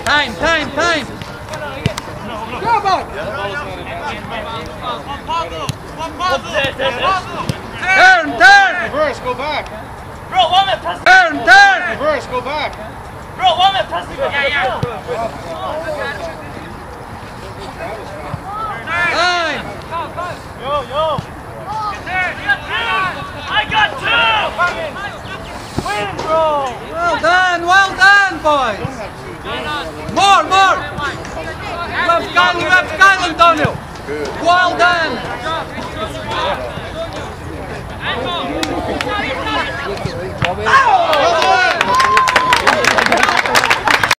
Time. Go back. Turn. Reverse, go back. Bro, one minute, press. Turn. Reverse, go back. Bro, one minute, press. Yeah. Time. Yo. I got two. Win, bro. Well done, boys. More. Let's go.